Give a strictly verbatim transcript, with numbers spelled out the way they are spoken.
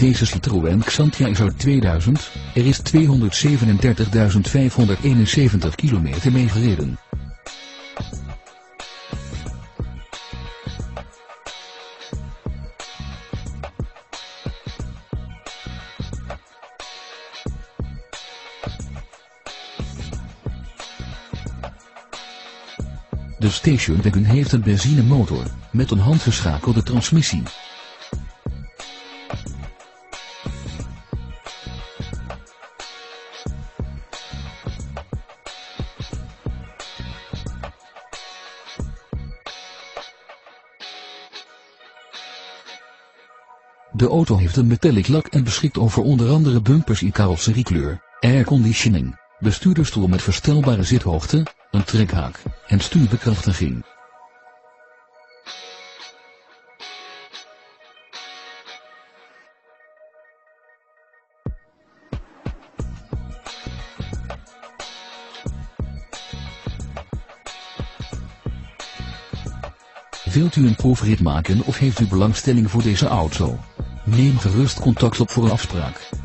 Deze Citroën Xantia is uit tweeduizend, er is tweehonderdzevenendertigduizend vijfhonderdeenenzeventig kilometer mee gereden. De station wagon heeft een benzinemotor, met een handgeschakelde transmissie. De auto heeft een metallic lak en beschikt over onder andere bumpers in carrosseriekleur, airconditioning, bestuurdersstoel met verstelbare zithoogte, een trekhaak en stuurbekrachtiging. Wilt u een proefrit maken of heeft u belangstelling voor deze auto? Neem gerust contact op voor een afspraak.